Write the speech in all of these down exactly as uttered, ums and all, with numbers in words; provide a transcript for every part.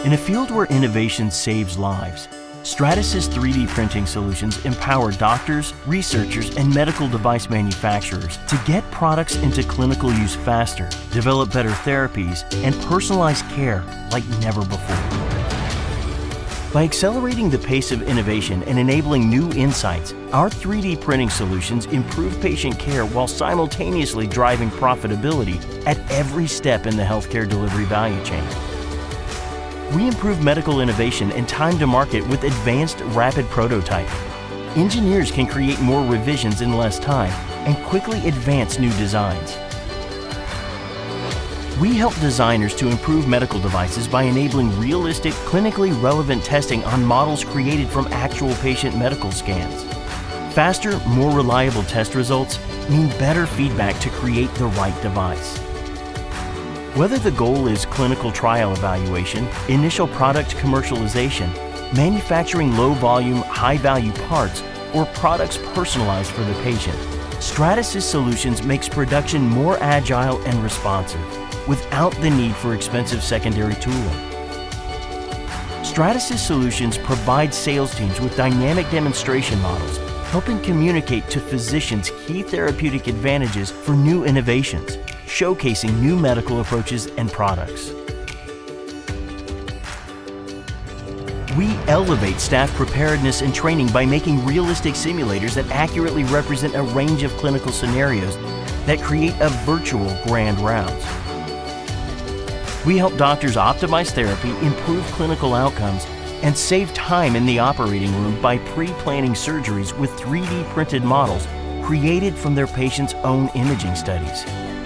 In a field where innovation saves lives, Stratsys three D printing solutions empower doctors, researchers, and medical device manufacturers to get products into clinical use faster, develop better therapies, and personalize care like never before. By accelerating the pace of innovation and enabling new insights, our three D printing solutions improve patient care while simultaneously driving profitability at every step in the healthcare delivery value chain. We improve medical innovation and time to market with advanced rapid prototyping. Engineers can create more revisions in less time and quickly advance new designs. We help designers to improve medical devices by enabling realistic, clinically relevant testing on models created from actual patient medical scans. Faster, more reliable test results mean better feedback to create the right device. Whether the goal is clinical trial evaluation, initial product commercialization, manufacturing low-volume, high-value parts, or products personalized for the patient, Stratsys Solutions makes production more agile and responsive, without the need for expensive secondary tooling. Stratsys Solutions provides sales teams with dynamic demonstration models, helping communicate to physicians key therapeutic advantages for new innovations, showcasing new medical approaches and products. We elevate staff preparedness and training by making realistic simulators that accurately represent a range of clinical scenarios that create a virtual grand rounds. We help doctors optimize therapy, improve clinical outcomes, and save time in the operating room by pre-planning surgeries with three D printed models created from their patients' own imaging studies.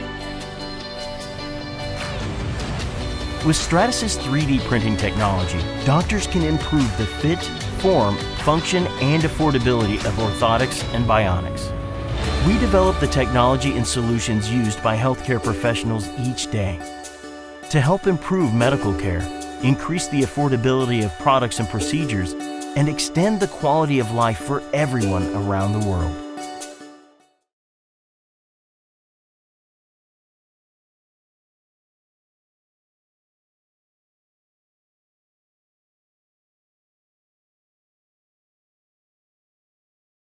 With Stratsys three D printing technology, doctors can improve the fit, form, function, and affordability of orthotics and bionics. We develop the technology and solutions used by healthcare professionals each day to help improve medical care, increase the affordability of products and procedures, and extend the quality of life for everyone around the world.